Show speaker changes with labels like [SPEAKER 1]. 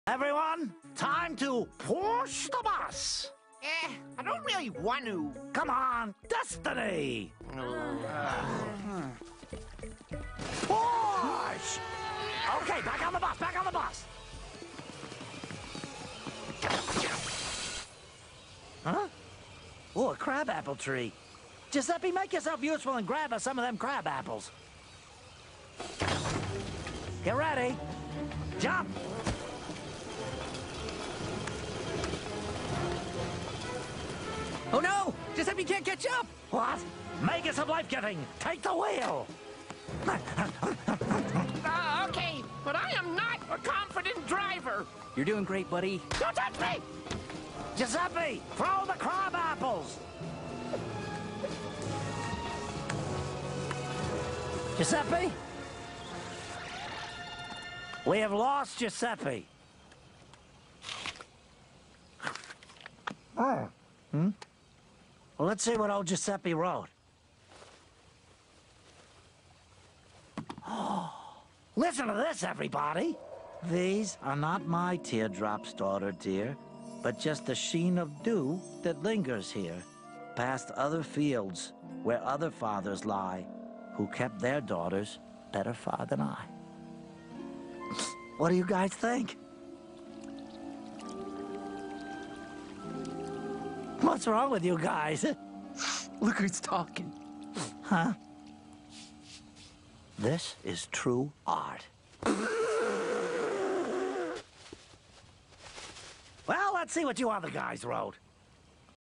[SPEAKER 1] Everyone, time to push the bus.
[SPEAKER 2] I don't really want to.
[SPEAKER 1] Come on, Destiny. Push! Okay, back on the bus, back on the bus. Huh? Oh, a crabapple tree. Giuseppe, make yourself useful and grab us some of them crab apples. Get ready. Jump.
[SPEAKER 3] Oh no! Giuseppe can't catch up!
[SPEAKER 1] What? Make it some life-giving. Take the wheel.
[SPEAKER 2] Okay, but I am not a confident driver.
[SPEAKER 3] You're doing great, buddy.
[SPEAKER 2] Don't touch me!
[SPEAKER 1] Giuseppe, throw the crab apples. Giuseppe? We have lost Giuseppe. Oh. Well, let's see what old Giuseppe wrote. Listen to this, everybody. These are not my teardrops, daughter dear, but just the sheen of dew that lingers here, past other fields where other fathers lie, who kept their daughters better far than I. What do you guys think? What's wrong with you guys?
[SPEAKER 3] Look who's talking.
[SPEAKER 1] Huh? This is true art. Well, let's see what you other guys wrote.